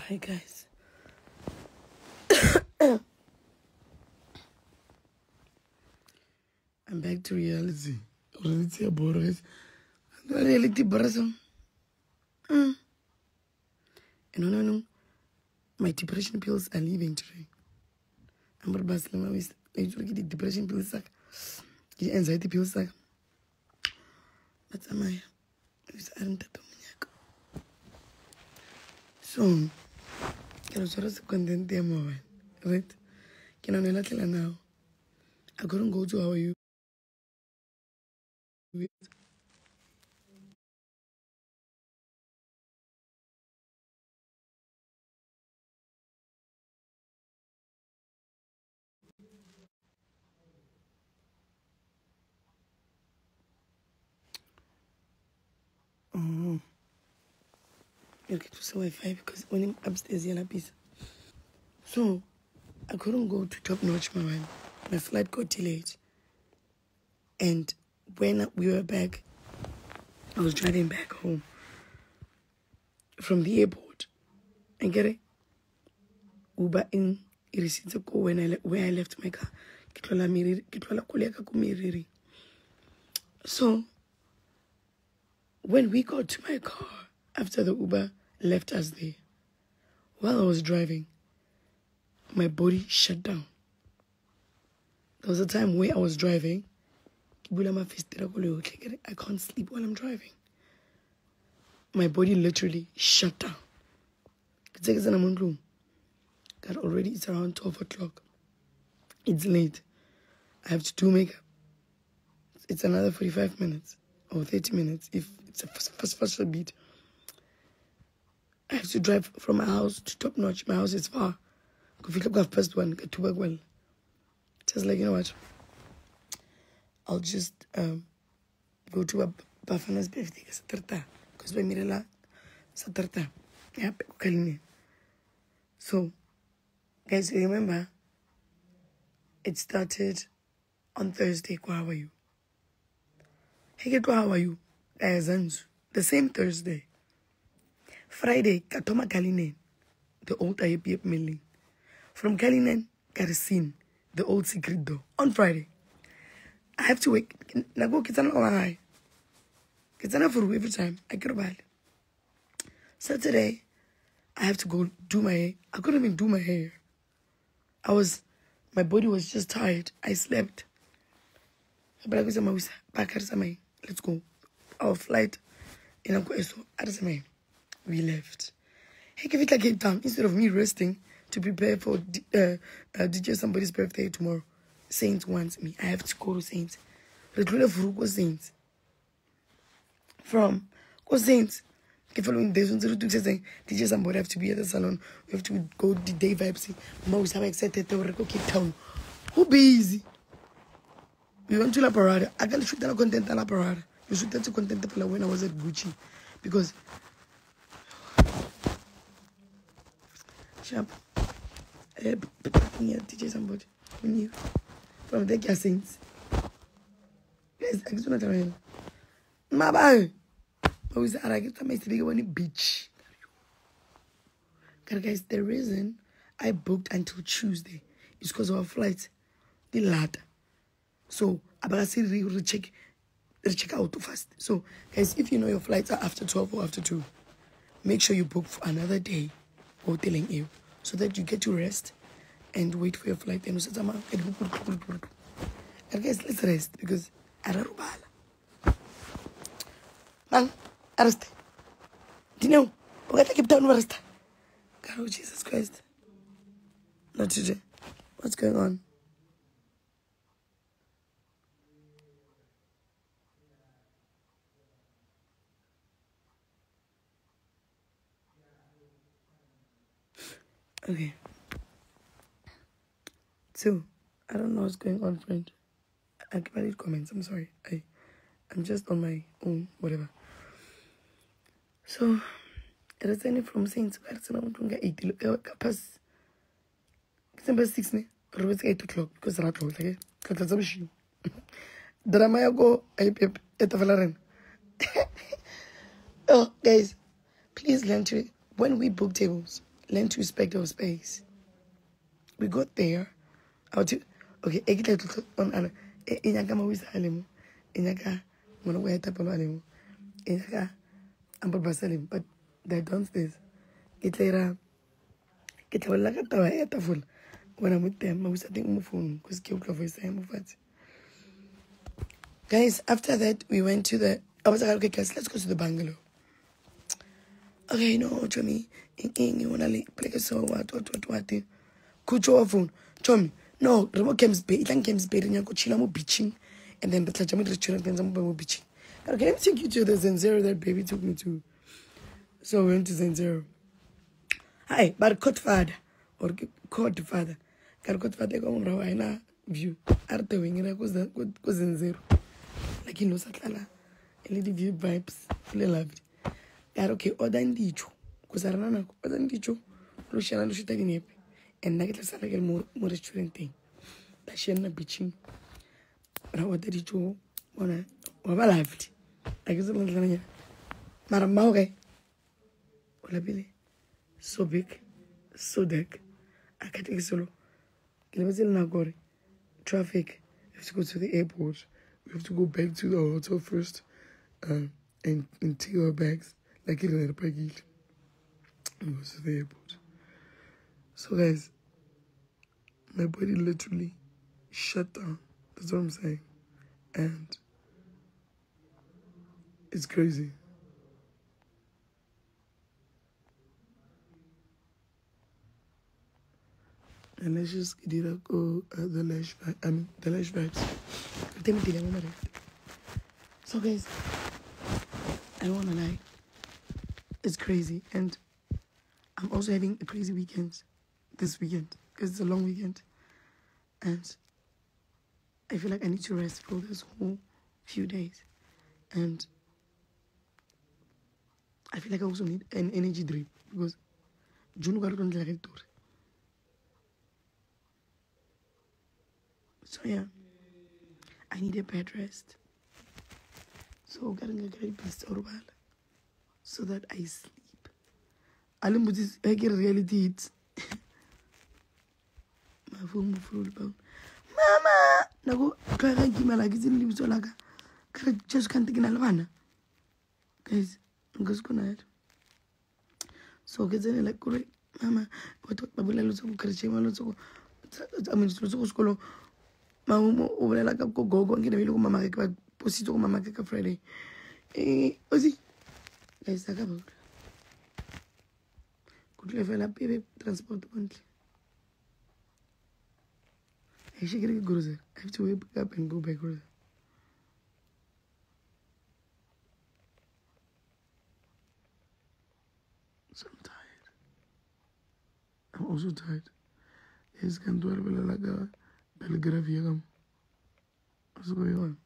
Hi guys. I'm back to reality. Reality boring. Reality boring. And no, my depression pills are leaving today. I'm about to get the depression pills, the anxiety pills. But I aren't so can I just content them right? Can I not tell now? I couldn't go to how you. Oh, you get to see Wi-Fi because when I'm upstairs, you're not busy. So I couldn't go to Top Notch, my flight got delayed. And when we were back, I was driving back home from the airport. And get it? Uber in Irisitse ko where I left my car. So when we got to my car after the Uber left us there, while I was driving, my body shut down. There was a time where I was driving. I can't sleep while I'm driving. My body literally shut down. God, already it's around 12 o'clock. It's late. I have to do makeup. It's another 45 minutes or 30 minutes if it's a fast beat. I have to drive from my house to Top Notch. My house is far. First one, get to work well. Just like, you know what? I'll just go to a Bafana's birthday because by Mirela Saturday. So, guys, remember, it started on Thursday. How are you? Hey, how are you? The same Thursday. Friday, Katoma Kalinen, the old IAPF milling. From Kalinen, Karasin, the old secret door. On Friday, I have to wait. Nago Kitana Omahay. Kitana for every time. I get about it. Saturday, I have to go do my hair. I couldn't even do my hair. My body was just tired. I slept. Let's go. Our flight in Ankoeso. We left. Hey, give it like Cape Town. Instead of me resting to prepare for DJ somebody's birthday tomorrow, Saints wants me. I have to go to Saints. Saints. From Saints. The following days, when DJ somebody have to be at the salon. We have to go the day vibes. Most have excited to go Cape Town. Who busy? We went to La Parada. I can't shoot that content at La Parada. You shoot that content when I was at Gucci. Because Sharp. DJ somebody. From the Saints. Guys, I just want to tell you. My bye. I was at a beach. Guys, the reason I booked until Tuesday is because of our flight. The ladder. So, I'm going to check out too fast. So, guys, if you know your flights are after 12 or after 2, make sure you book for another day or telling you so that you get to rest and wait for your flight. And guys, let's rest because man, arrest. Do you know? We're going to keep down arrest. God, Jesus Christ. Not today. What's going on? Okay. So, I don't know what's going on, friend. I can read comments. I'm sorry. I'm just on my own, whatever. So, returning from Saints, it's 6, or 8 o'clock, because I'm okay? Drama go, oh, guys, please learn to, when we book tables, learn to respect our space. We got there. Okay, on inyaka mawisa alemo, inyaka mwana kwa tapalo alemo, inyaka ambal basalem, but they're downstairs. Kitla wala ka tawa e tafula. When I'm with them, mawisa ting mo phone because ke ukla voice mo fati. Guys, after that we went to the. I was like, okay, guys, let's go to the bungalow. Okay, no, Tommy, you wanna play so what? Kucho phone, Tommy. No, remote games bay. Ilang games bay. Rinya ko chila mo beaching, and then but jami restaurant then jami mo beaching. Okay, let me take you to the Zenzero that baby took me to. So we went to Zenzero. Hi, but Godfather or Godfather. Godfather ko mong rawa ina view. Arte wing ina ko Zenzero. Like you know satlala, LED view vibes, really loved. Yeah, okay, order ndicho. Kusarana nako order ndicho. Lo shana lo shita dinepe. And I get a more restaurant thing. That she na beaching. But I ordered ndicho. Ona waba loved. I guess I'm not Madam okay. Olabile. So big, so dark. I can't take solo. Kilomizil Nagore. Traffic. We have to go to the airport. We have to go back to the hotel first. And take our bags. Like it in a package. And go to the airport. So guys, my body literally shut down. That's what I'm saying. And it's crazy. And let's just get it up, go the lash vibes. So guys, I don't wanna lie. It's crazy, and I'm also having a crazy weekend this weekend because it's a long weekend, and I feel like I need to rest for this whole few days, and I feel like I also need an energy drip because June got on the tour. So yeah, I need a bed rest. So getting a great piece so that I sleep. I get reality hits. My phone full about Mama Nago try to give me like it's in lives like just can't take an guys, I'm just gonna so get in like Mama what Babula looks so Krishima looks so I mean so school Mama over like a go and get a little Mama Posito Mama Friday. Ozzy guys talk about could level up baby transport monthly. I should get a cruiser. I have to wake up and go back cruiser. So I'm tired. I'm also tired. Yes, can do it like a Belgravia. What's going on?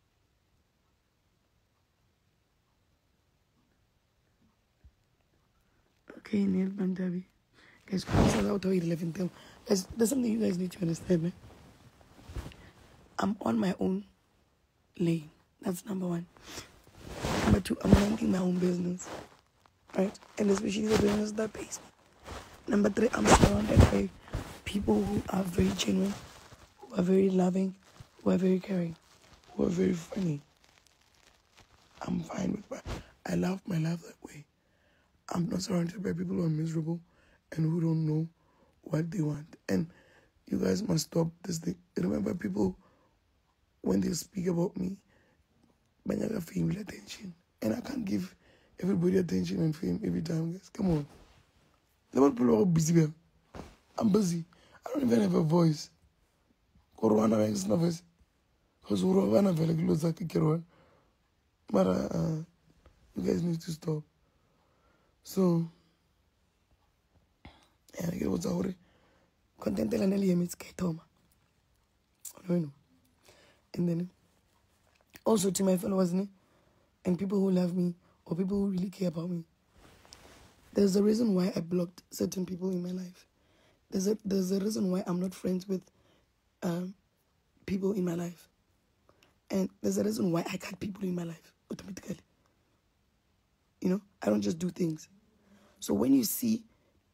Okay, Neil Bandavi. Guys, please allow to 11 them. Guys, there's something you guys need to understand, man. I'm on my own lane. That's number one. Number two, I'm minding my own business. Right? And especially the business that pays me. Number three, I'm surrounded by people who are very genuine, who are very loving, who are very caring, who are very funny. I'm fine with that. I love my life that way. I'm not surrounded by people who are miserable and who don't know what they want. And you guys must stop this thing. Remember, people, when they speak about me, Banyaga fame attention. And I can't give everybody attention and fame every time, guys. Come on. The people are busy. I'm busy. I don't even have a voice. Corona is no voice. Because we're not very close to Kirwan. But you guys need to stop. So, yeah, I get what's out. Content and it's Kaitoma. And then also to my followers and people who love me or people who really care about me. There's a reason why I blocked certain people in my life. There's a reason why I'm not friends with people in my life. And there's a reason why I cut people in my life automatically. You know, I don't just do things. So when you see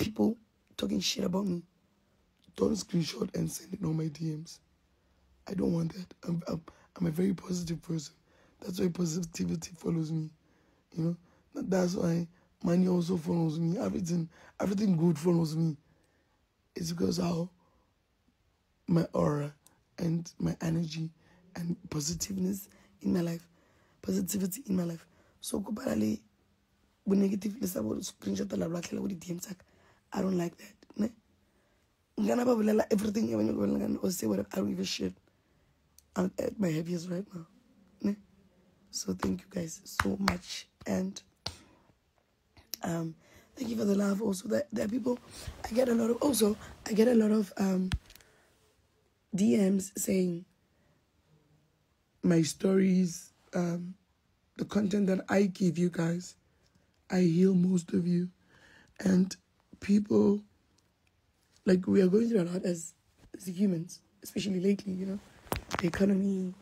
people talking shit about me, don't screenshot and send it on my DMs. I don't want that. I'm a very positive person. That's why positivity follows me. You know, that's why money also follows me. Everything good follows me. It's because how my aura and my energy and positiveness in my life, positivity in my life. So kubalale bu negative lesa bo screenshot la black with the DMs. I don't like that. Ne? Ngana ba bolela everything when you go or say whatever. I don't give a shit. I'm at my happiest right now. Ne? So thank you guys so much, and thank you for the love. Also, there are people. I get a lot of DMs saying my stories, the content that I give you guys, I heal most of you, and people, like, we are going through a lot as humans, especially lately. You know, the economy,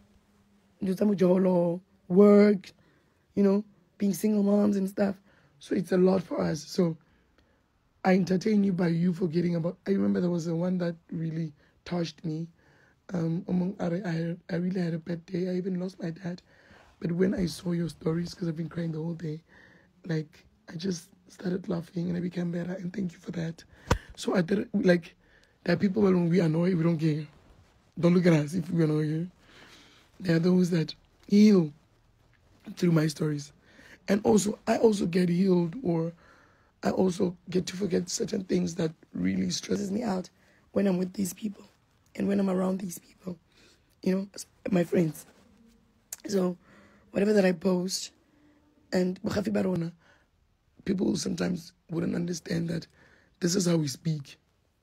work, you know, being single moms and stuff. So it's a lot for us. So I entertain you by you forgetting about. I remember there was the one that really touched me. I really had a bad day. I even lost my dad. But when I saw your stories, because I've been crying the whole day, like, I just started laughing and I became better. And thank you for that. So I did, like, there are people when we annoy, we don't care. Don't look at us if we annoy you. There are those that heal through my stories. And also, I also get healed, or I also get to forget certain things that really stresses me out when I'm with these people and when I'm around these people, you know, my friends. So whatever that I post, and people sometimes wouldn't understand that this is how we speak.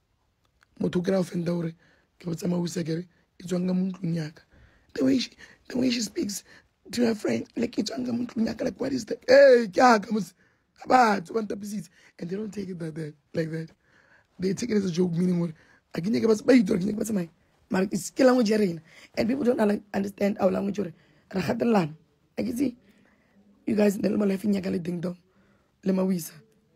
The way she speaks to her friend, like, what is that? Hey, and they don't take it like that. They take it as a joke, meaning what? It's language, and people don't understand our language. I can see you guys in the life in Yakale Ding Dong, Lemawisa.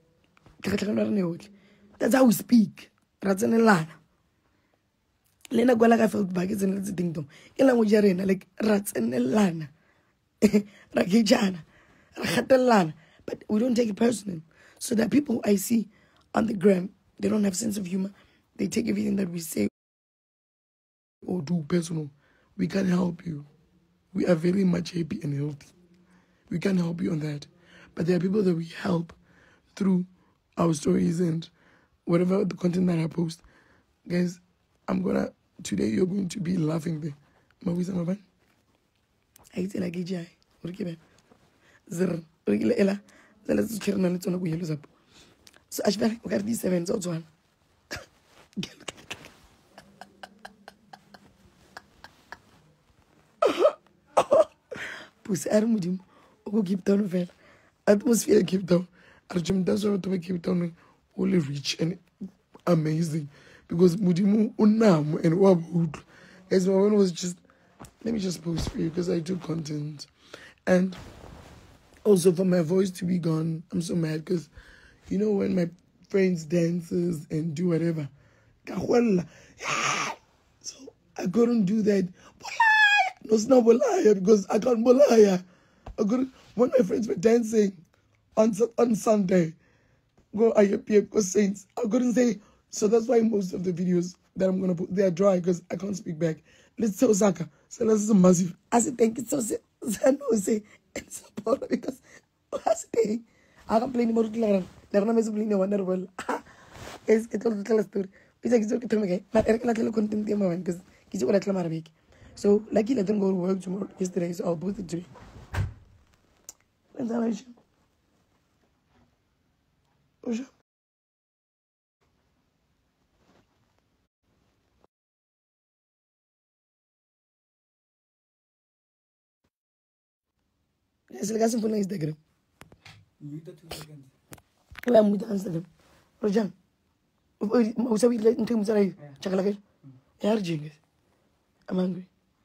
That's how we speak. Ratsanelana. Lena Gwalaga felt back is in the ding dong. Language, like Ratsanelana. Rakijana. Rakatelana. But we don't take it personal. So that people I see on the gram, they don't have sense of humor. They take everything that we say or do personal. We can't help you. We are very much happy and healthy. We can't help you on that. But there are people that we help through our stories and whatever the content that I post. Guys, today you're going to be laughing there. Mawisa Maban? I say like AGI. Zr. Ella. Let's check on it on the yellows up. So I should have these 7 so one. Pussy Armudim. Go keep down of atmosphere keep down. Arjum does want to keep down only rich and amazing. Because Mudimu Unam and Wabud. As my one was just, let me just post for you because I do content. And also for my voice to be gone, I'm so mad because, you know, when my friends dances and do whatever, so I couldn't do that. No, it's not bolaya because I can't bolaya. When my friends were dancing on Sunday, go IAPF Saints, I couldn't say. So that's why most of the videos that I'm gonna put, they are dry because I can't speak back. Let's say Osaka. So this is massive. I said thank you so say and support because I said I can't play anymore. They're not playing no wonderful. It's all tell a story. It's like it's okay. But I can't content the moment because it's all at Arabic. So lucky let them go to work tomorrow yesterday, so I'll post it today. Oja. It's like I'm following Instagram. Mute the 2 seconds. I'm with Instagram. Rojan. Usa we let into Musarai. Chakalaka. Yarjing. I'm hungry.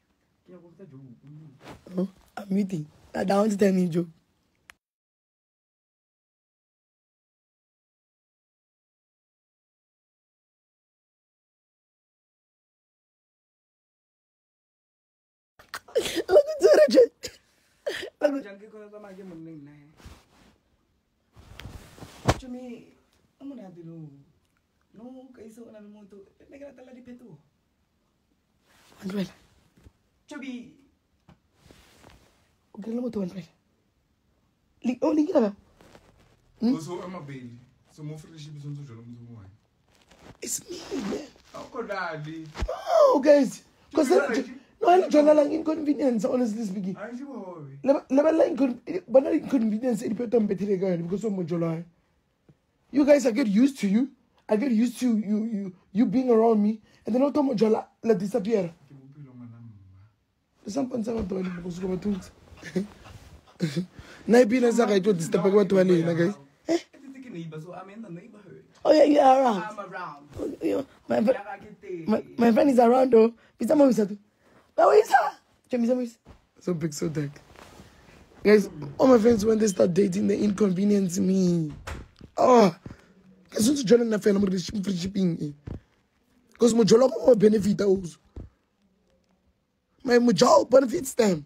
I'm meeting. I don't tell me joke. imagine. Junkie ko na magi morning na. Chumi, amo na dilo. No, kaiso na mo to. Nagara tala di peto. Andrei. Chumi. Okay, mo to Andrei. Oh, link na ba? So I'm a baby. So mo friendship is on to jolo mo. It's me, man. Ako dali. Oh, guys. Because no, I don't like inconvenience, honestly speaking. Aren't you worried? Never like inconvenience because of July. You guys, I get used to you. I get used to you being around me, and then automatically let disappear. Some point I'm doing because of things. Naibina Zaka to disturb what to any guys. Oh yeah, you are around. I'm around. My friend is around though. So big, so dark. Guys, all my friends, when they start dating, they inconvenience me. Oh, because once you join a family, I'm friendshiping. Because my job will benefit those. My job benefits them.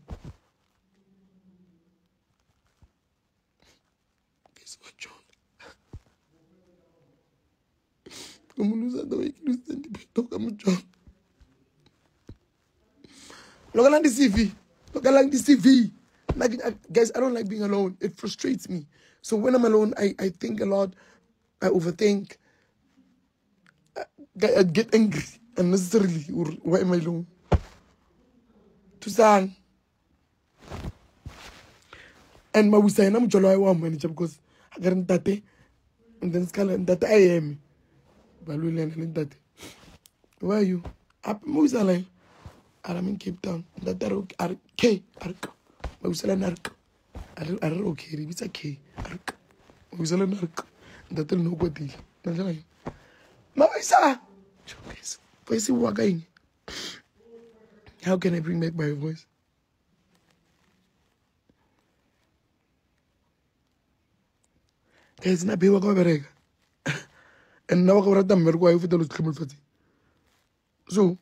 Guess what, John? I'm going to lose the way you lose the talk. I'm a job. Look at the CV. Look at the CV. Like, guys, I don't like being alone. It frustrates me. So when I'm alone, I think a lot. I overthink. I get angry unnecessarily. Or why am I alone? To sang. And my wisdom, I'm jolly one manager because I got that. And then Scala and that I am. That. Where are you? Up Musa. I'm in Cape Town. That are K. Ark. Mausala Nark. Are okay. It's a K. Ark. Mausala Nark. That'll know what deal. Mawisa! Voice wagain. How can I bring back my voice? Guys, na biwa ko berega. And now I got mergo ay fito los klimul fati. So,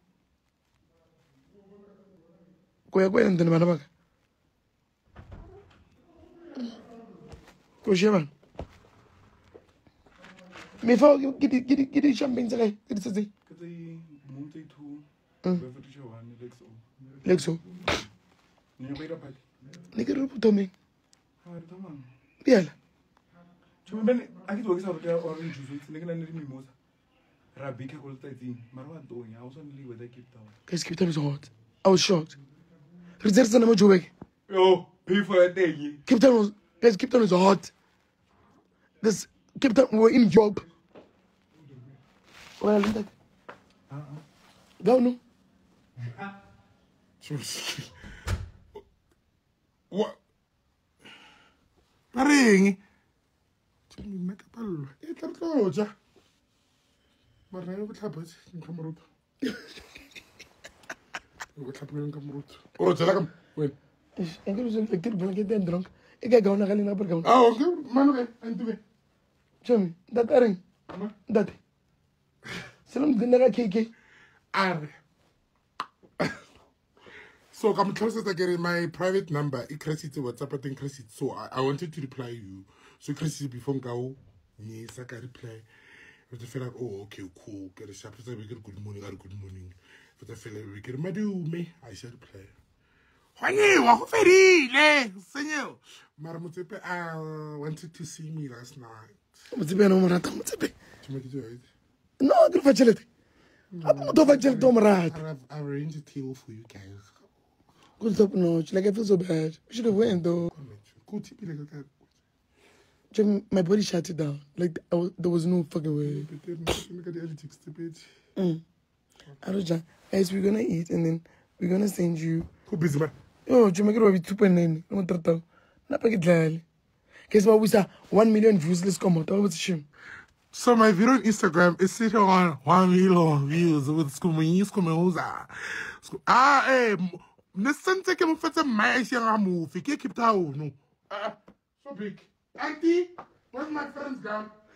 kuya nandun naman na baga. Kuya man. Me fa gidi champagne sakay. Gidi sa say. Kasi multi two. Bever to show one Lexo. Niya pera pati. Nigga to me. Har tamam. Biala. Chuma ben aki to kisa rotea orange juice. Nigga na niri mimosa. Rabika ko lta tin. Marwa doing. I was on leave with that Cape Town. Guys, Cape Town is hot. I was shocked. Reserves na mo jowek. Yo, pay for a day. Cape Town is hot. This Cape Town, we're in job. Well, that. Go no. What? Paring. Make up all. It's a close. But I don't have it. Come out. What happened? Come out. Oh, it's like wait. I'm going to get blanket drunk. I got going to get another gun. Oh, okay. Man, okay. I'm doing. Jimmy, that ring. That. Salam dinner KK. Are. So I'm closest to getting my private number. It crashes to WhatsApp. I think crashes. So I wanted to reply you. So crashes before go. Yes, I can reply. But I feel like, oh, okay, cool. Get a sharp. We get good morning. Good morning. But I feel like we get me. I should reply. Maramutepe, wanted to see me last night. No, I don't fetch it. I've arranged a table for you guys. Good top notch. Like I feel so bad. We should have went though. Jim, my body shut it down. Like there was no fucking way. I don't know. Guys, we're gonna eat and then we're gonna send you. Who busy man? Oh, Jim, I got 2.9. I'm not going to get guess what? We saw 1 million views. Let's come out. What's the shame? So my video on Instagram is sitting on 1 million views with Skumoza. Listen, take him for some nice young movie. Keep it out. No. So big. Auntie, where's my friends gone?